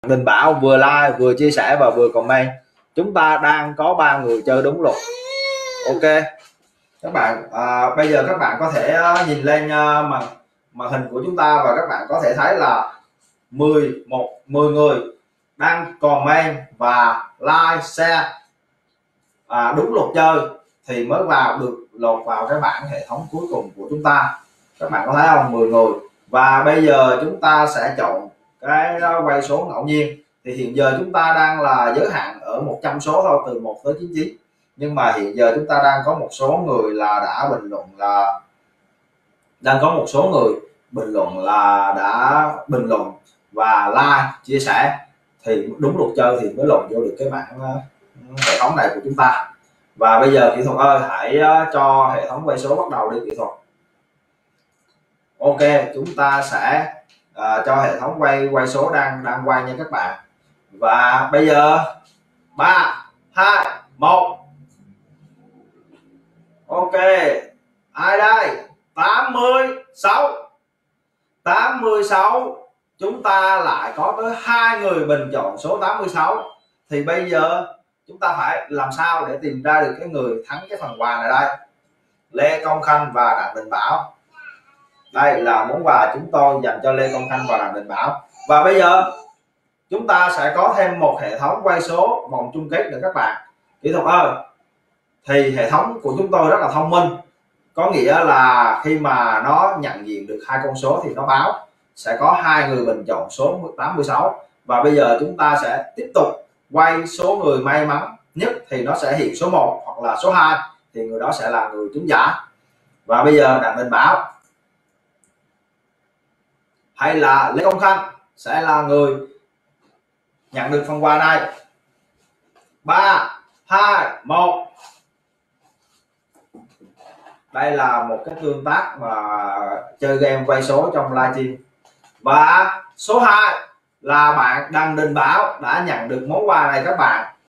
Đình Bảo vừa like vừa chia sẻ và vừa comment. Chúng ta đang có 3 người chơi đúng luật. Ok các bạn, bây giờ các bạn có thể nhìn lên màn hình của chúng ta và các bạn có thể thấy là 10 người đang comment và like share đúng luật chơi thì mới vào được lọt vào cái bảng hệ thống cuối cùng của chúng ta. Các bạn có thấy không, 10 người. Và bây giờ chúng ta sẽ chọn cái quay số ngẫu nhiên. Thì hiện giờ chúng ta đang là giới hạn ở 100 số thôi, từ 1 tới 99. Nhưng mà hiện giờ chúng ta đang có một số người là đã bình luận là đã bình luận và like chia sẻ thì đúng luật chơi thì mới login vô được cái bảng hệ thống này của chúng ta. Và bây giờ kỹ thuật ơi, hãy cho hệ thống quay số bắt đầu đi kỹ thuật. Ok, chúng ta sẽ cho hệ thống quay số đang quay nha các bạn. Và bây giờ 3 2 1. Ok, ai đây? 86. Chúng ta lại có tới 2 người bình chọn số 86. Thì bây giờ chúng ta phải làm sao để tìm ra được cái người thắng cái phần quà này đây? Lê Công Khanh và Đặng Đình Bảo. Đây là món quà chúng tôi dành cho Lê Công Khanh và Đặng Đình Bảo. Và bây giờ chúng ta sẽ có thêm một hệ thống quay số vòng chung kết nữa các bạn. Kỹ thuật ơi, thì hệ thống của chúng tôi rất là thông minh. Có nghĩa là khi mà nó nhận diện được 2 con số thì nó báo sẽ có 2 người bình chọn số 86. Và bây giờ chúng ta sẽ tiếp tục quay số người may mắn nhất thì nó sẽ hiện số 1 hoặc là số 2 thì người đó sẽ là người trúng giải. Và bây giờ Đặng Đình Bảo hay là Lê Công Khanh sẽ là người nhận được phần quà này. 3 2 1. Đây là một cái tương tác mà chơi game quay số trong livestream. Và số 2 là bạn Đặng Đình Bảo đã nhận được món quà này các bạn.